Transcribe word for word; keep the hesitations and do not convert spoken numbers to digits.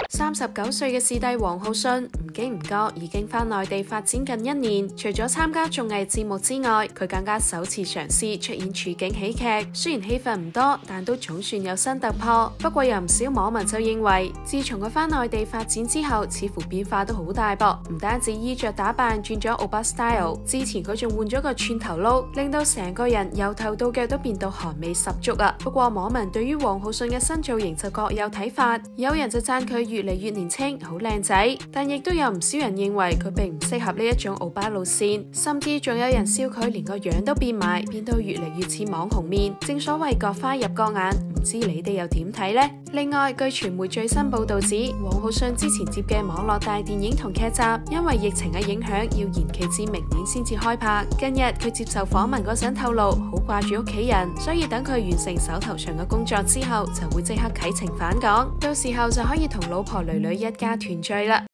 三十九歲嘅視帝王浩信唔經唔覺已經返內地發展近一年，除咗參加綜藝節目之外，佢更加首次嘗試出演處境喜劇。雖然戲份唔多，但都總算有新突破。不過有唔少網民就認為，自從佢返內地發展之後，似乎變化都好大噃。唔單止衣着打扮轉咗歐巴 style， 之前佢仲換咗個寸頭撈，令到成個人由頭到腳都變到韓味十足啊！不過網民對於王浩信嘅新造型就各有睇法，有人就讚佢越嚟越年輕，好靚仔，但亦都有唔少人認為佢並唔適合呢一種歐巴路線，甚至仲有人笑佢連個樣都變埋，變到越嚟越似網紅面。正所謂各花入各眼，唔知你哋又點睇呢？另外，據傳媒最新報道指，王浩信之前接嘅網絡大電影同劇集，因為疫情嘅影響，要延期至明年先至開拍。近日佢接受訪問嗰陣透露，好掛住屋企人，所以等佢完成手頭上嘅工作之後，就會即刻啟程返港，到時候就可以同老婆囡囡一家團聚啦。